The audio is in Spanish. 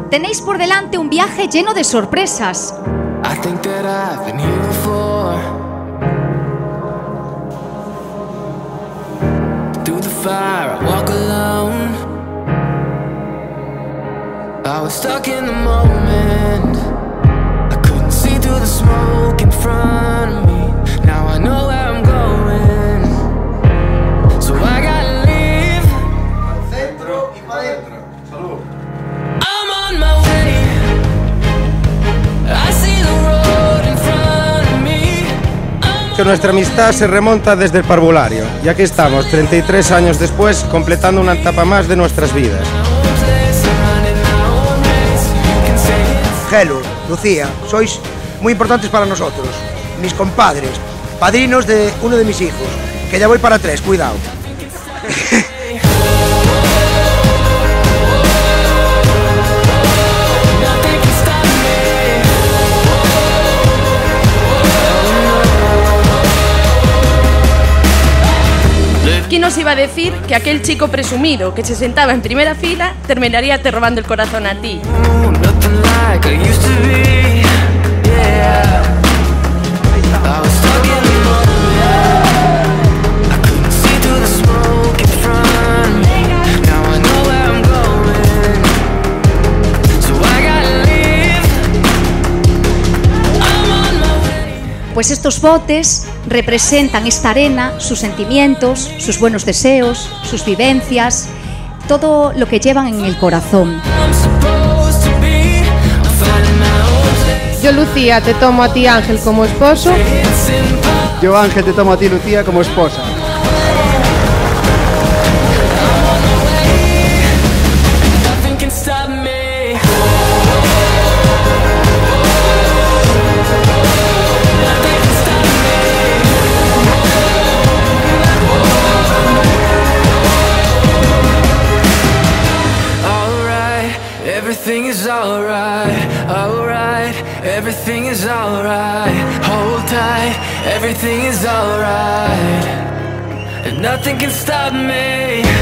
Tenéis por delante un viaje lleno de sorpresas. I think that I've been here before. Through the fire, I walk alone. I was stuck in the moment. I couldn't see through the smoke in front of me. Now I know where I'm going. So I gotta leave. Al centro y para adentro. Salud. I'm on my way. I see the road in front of me. Que nuestra amistad se remonta desde el parvulario. Y aquí estamos, 33 años después, completando una etapa más de nuestras vidas. Gelo, Lucía, sois muy importantes para nosotros, mis compadres, padrinos de uno de mis hijos, que ya voy para 3, cuidado. ¿Quién nos iba a decir que aquel chico presumido que se sentaba en primera fila terminaría te robando el corazón a ti? Pues estos botes representan esta arena, sus sentimientos, sus buenos deseos, sus vivencias, todo lo que llevan en el corazón. Yo, Lucía, te tomo a ti, Ángel, como esposo. Yo, Ángel, te tomo a ti, Lucía, como esposa. Everything is alright, alright, everything is alright. Hold tight, everything is alright, and nothing can stop me.